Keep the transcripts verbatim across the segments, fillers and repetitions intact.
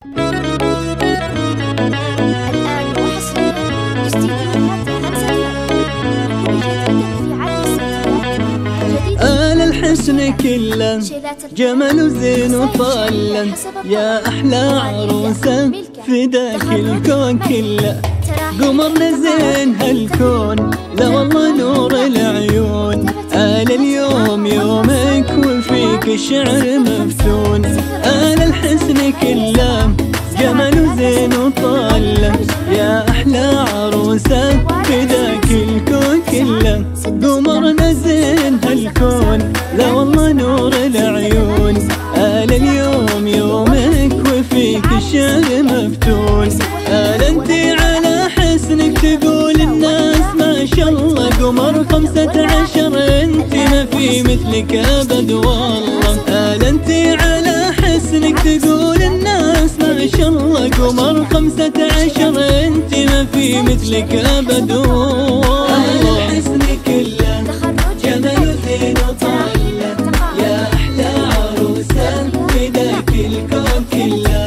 آل الحسن كله جمل وزين وطلة، يا أحلى عروسة فداك الكون كله. قمرنا زين هالكون لا والله نور العيون، آل اليوم يومك وفيك الشعر مفتون. آل الحسن كله جمل وزين وطلة، يا أحلى عروسة فداك الكون كله. قمرنا زين هالكون لا والله نور العيون، آل اليوم يومك وفيك الشعر مفتون. آل انتي على حسنك تقول الناس ما شاء الله، قمر خمسة عشر انتي ما في مثلك ابد والله. آل انتي على حسنك تقول الناس ما شاء الله، قمر خمسة عشر انتي ما في مثلك ابد والله. آل الحسن كله جمل وزين وطلة، يا أحلى عروسة فداك الكون كله.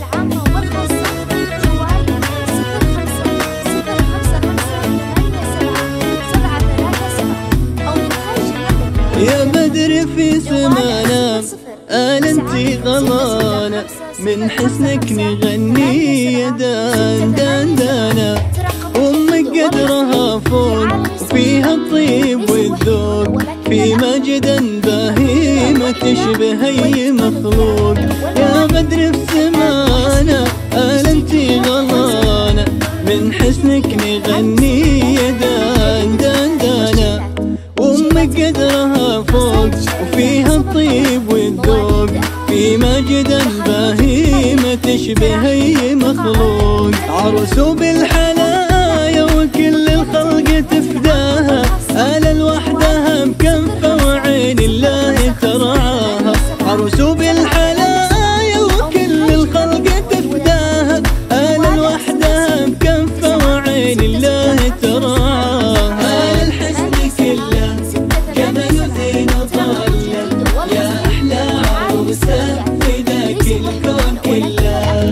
يا بدر في سمانا آل انتي غلانة، من حسنك نغني يا دان دان دانا. أمك قدرها فوق وفيها الطيب والذوق، في مجدا باهي ما تشبه أي مخلوق. يا بدر في سمانا آل انتي غلانة، من حسنك نغني يا دان دان دانا. أمك قدرها فوق وفيها الطيب والذوق، في مجدا باهي ما تشبه أي مخلوق. عروس بالحلايا وكل الخلق تفداها، آل لوحدها مكنفة وعين الله ترعاها. عروس بالحلايا وكل الخلق تفداها، آل لوحدها مكنفة وعين الله ترعاها. آل الحسن كله جمل وزين وطلة، يا أحلى عروسة فداك الكون كله.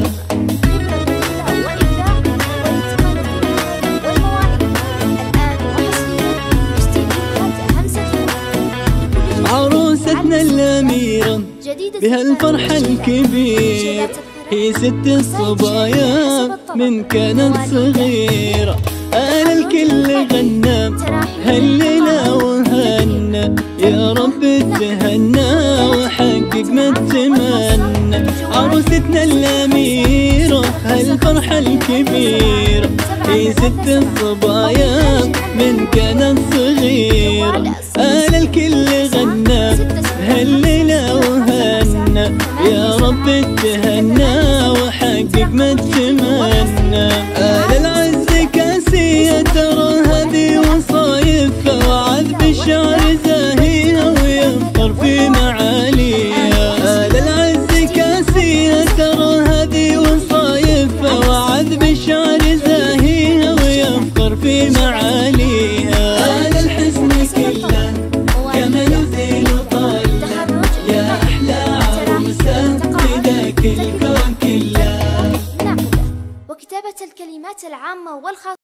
عروستنا الأميرة بها الفرح الكبير، هي ست الصبايا من كانت صغيرة. آل الكل غنى هالليلة وهنا، يا رب تهنى وحقق ما تتمنى. عروستنا الأميرة هالفرح الكبيرة، هي ست الصبايا من كانت صغيرة. آل الكل غنى هالليلة وهنا، يا رب تهنى وحقق ما تتمنى. آل العز كاسية ترى هذه وصايفها، وعذب الشعر زاهيها ويفخر في معاليها. آل العز كاسية ترى هذه وصايفها، وعذب الشعر زاهيها ويفخر في معاليها. آل الحسن كله جمل وزين وطلة، يا أحلى عروسة فداك الكون كله. وكتابة الكلمات العامة والخاصة